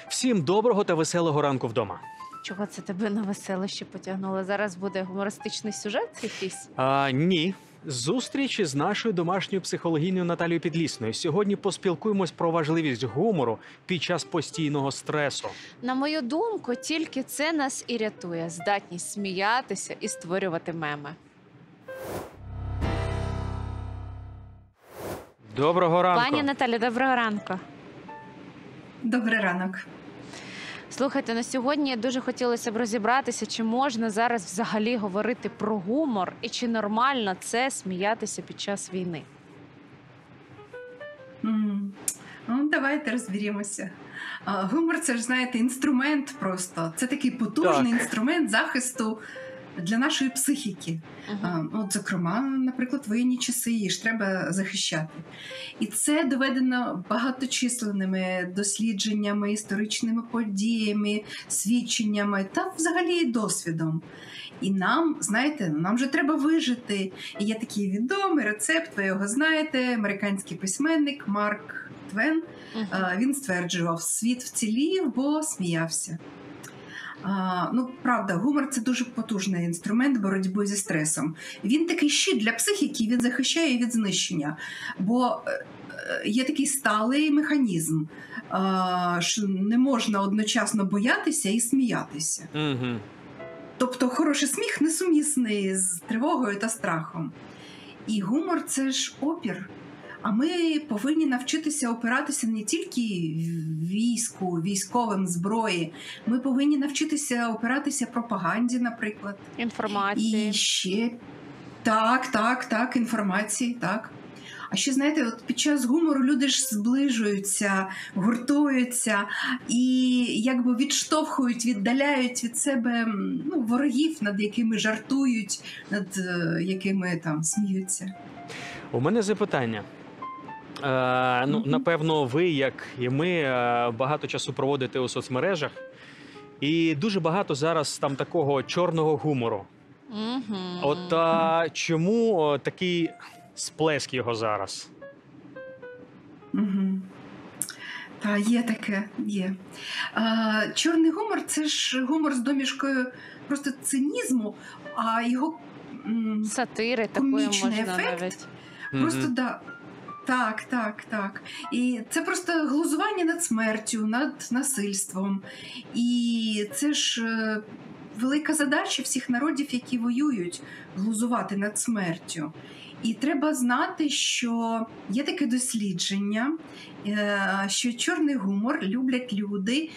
Всім доброго та веселого ранку вдома. Чого це тебе на веселище потягнуло? Зараз буде гумористичний сюжет якийсь? Ні. Зустріч з нашою домашньою психологинею Наталією Підлісною. Сьогодні поспілкуємось про важливість гумору під час постійного стресу. На мою думку, тільки це нас і рятує. Здатність сміятися і створювати меми. Доброго ранку. Пані Наталі, доброго ранку. Добрий ранок. Слухайте, на сьогодні дуже хотілося б розібратися, чи можна зараз взагалі говорити про гумор і чи нормально це сміятися під час війни. Ну, давайте розберімося. Гумор – це ж, знаєте, інструмент просто. Це такий потужний інструмент захисту для нашої психіки. От, зокрема, наприклад, воєнні часи, її ж треба захищати. І це доведено багаточисленними дослідженнями, історичними подіями, свідченнями та взагалі досвідом. І нам, знаєте, нам же треба вижити. І є такий відомий рецепт, ви його знаєте, американський письменник Марк Твен. Він стверджував, світ вцілів, бо сміявся. Ну, правда, гумор – це дуже потужний інструмент боротьби зі стресом. Він такий щит для психіки, він захищає від знищення. Бо є такий сталий механізм, що не можна одночасно боятися і сміятися. Тобто хороший сміх несумісний з тривогою та страхом. І гумор – це ж опір. А ми повинні навчитися опиратися не тільки війську, військовим, зброї. Ми повинні навчитися опиратися пропаганді, наприклад. Інформації. І ще так, інформації, так. А ще, знаєте, от під час гумору люди ж зближуються, гуртуються і якби відштовхують, віддаляють від себе ворогів, над якими жартують, над якими там сміються. У мене запитання. Напевно, ви, як і ми, багато часу проводите у соцмережах. І дуже багато зараз там такого чорного гумору. От чому такий сплеск його зараз? Та є таке, є. Чорний гумор – це ж гумор з домішкою просто цинізму, а його сатири такої можна ефект, навіть. Просто Так. І це просто глузування над смертю, над насильством. І це ж велика задача всіх народів, які воюють, глузувати над смертю. І треба знати, що є таке дослідження, що чорний гумор люблять люди,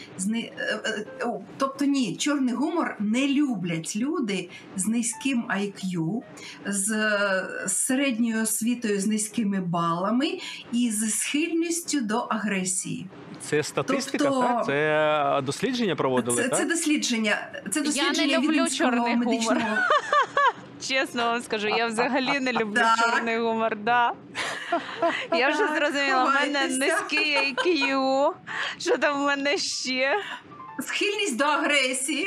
чорний гумор не люблять люди з низьким IQ, з середньою освітою, з низькими балами і з схильністю до агресії. Це статистика, так? Це дослідження проводили, так? Це дослідження. Я не люблю чорний гумор. Чесно вам скажу, я взагалі не люблю чорний гумор. Я вже зрозуміла, в мене низький IQ. Що там в мене ще? Схильність до агресії.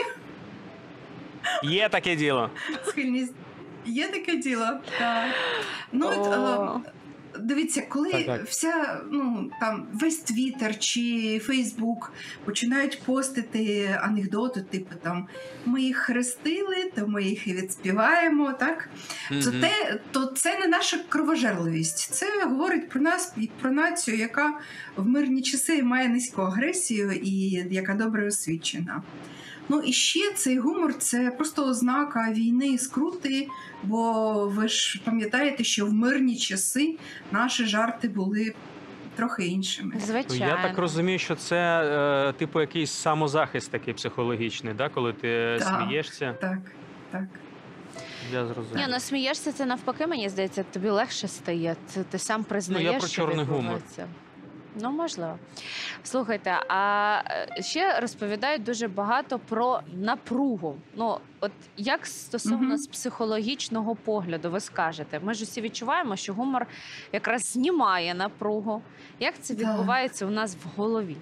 Є таке діло. Є таке діло, так. Дивіться, коли весь Твіттер чи Фейсбук починають постити анекдоти, типу ми їх хрестили, то ми їх і відспіваємо, так? То це не наша кровожерливість. Це говорить про нас і про націю, яка в мирні часи має низьку агресію і яка добре освічена. І ще цей гумор – це просто ознака війни і скрути, бо ви ж пам'ятаєте, що в мирні часи наші жарти були трохи іншими. Звичайно. Я так розумію, що це типу якийсь самозахист такий психологічний, да? Коли ти смієшся? Так. Я зрозумів. Ні, смієшся, це навпаки, мені здається, тобі легше стає. Ти сам признаєш, я про чорний гумор. Можливо. Слухайте, а ще розповідають дуже багато про напругу. От як стосовно з психологічного погляду, ви скажете, ми ж усі відчуваємо, що гумор якраз знімає напругу. Як це відбувається у нас в голові?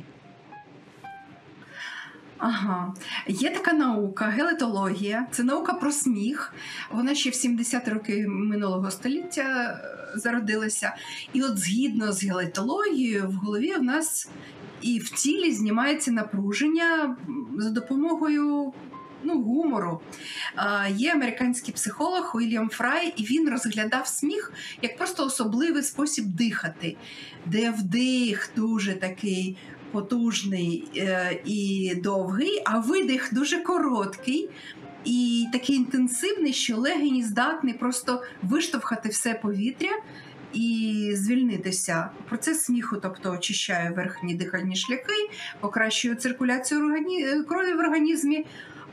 Є така наука, гелетологія. Це наука про сміх. Вона ще в 70-ті роки минулого століття зародилася. І от згідно з гелетологією в голові в нас і в тілі знімається напруження за допомогою гумору. Є американський психолог Уільям Фрай, і він розглядав сміх як просто особливий спосіб дихати, де вдих дуже такий потужний і довгий, а видих дуже короткий і такий інтенсивний, що легені здатні просто виштовхати все повітря і звільнитися. Процес сміху, тобто очищає верхні дихальні шляхи, покращує циркуляцію крові в організмі,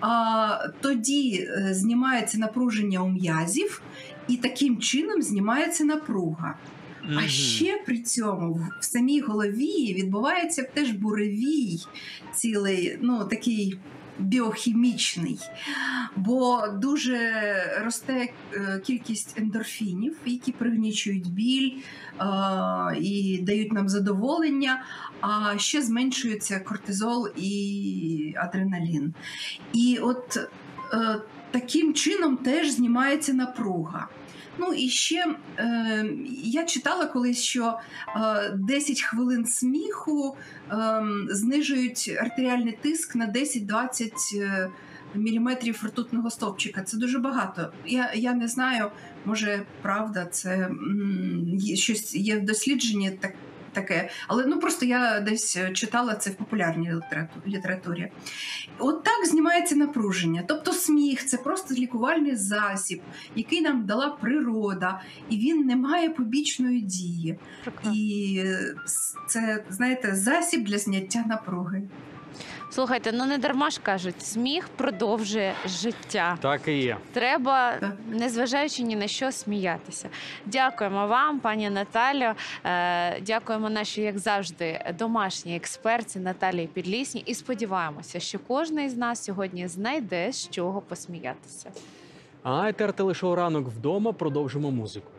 тоді знімається напруження у м'язів, і таким чином знімається напруга. А ще при цьому в самій голові відбувається теж буревій, цілий, такий біохімічний, бо дуже росте кількість ендорфінів, які пригнічують біль і дають нам задоволення, а ще зменшується кортизол і адреналін. І от таким чином теж знімається напруга. І ще я читала колись, що 10 хвилин сміху знижують артеріальний тиск на 10-20 міліметрів ртутного стовпчика. Це дуже багато. Я не знаю, може правда, це щось є в дослідженні таке, але просто я десь читала це в популярній літературі. От так знімається напруження. Тобто сміх – це просто лікувальний засіб, який нам дала природа, і він не має побічної дії. І це, знаєте, засіб для зняття напруги. Слухайте, не дарма ж кажуть, сміх продовжує життя. Так і є. Треба, незважаючи ні на що, сміятися. Дякуємо вам, пані Наталю. Дякуємо нашій, як завжди, домашній експерті Наталії Підлісній. І сподіваємося, що кожен із нас сьогодні знайде, з чого посміятися. А етер телешоу «Ранок вдома» продовжимо музику.